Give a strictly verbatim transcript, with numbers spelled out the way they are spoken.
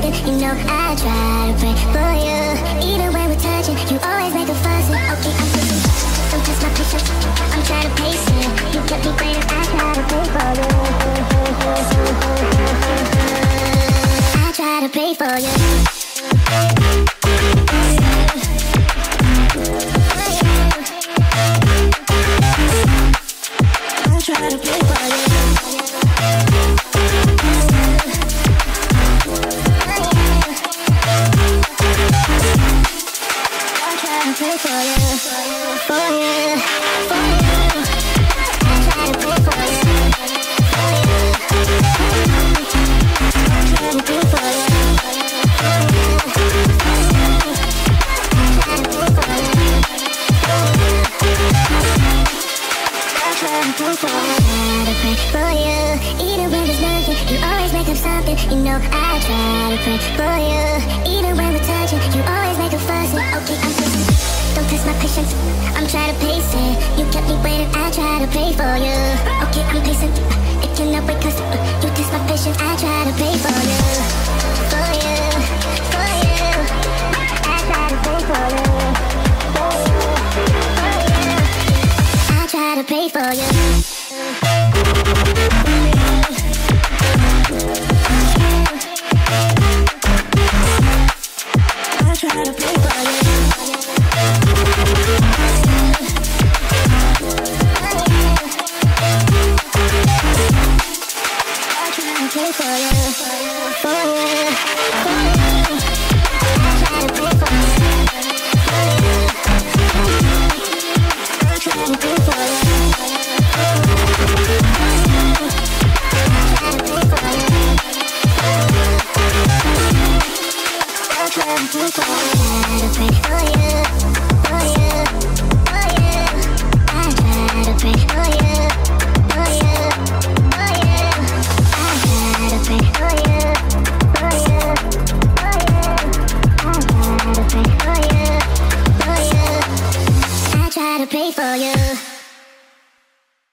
nothing, you know I try to pray for you. Even when we're touching, you always make a fuss. Okay, I'm pushing, don't test my patience, I'm trying to pace it. You kept me waiting, I try to pray for you. I try to pray for you. I try to pray for you. Pray for you, for you, for you. I try to pray for you, for you. I try to pray for you, for you, for you. I try to pray for you, I try to pray for you. I try to pray for you. Even when there's nothing, you always make up something. You know I try to pray for you. Even when we're touching, you always make a fuss. Okay, I'm pushing. Don't test my patience, I'm trying to pace it. You kept me waiting, I try to pray for you. Okay, I'm patient, it cannot wait cause you test my patience. I try to pray for you, for you, for you. I try to pray for you, for you, for you. I try to pray for you. I try to pray for you. Pray for you, for you, for you. I try to pray for you, for you. I try to pray for you, for you. I try to pray for you, I try to pray for you. I try to pray for you, for you, for you. I try to pray for you.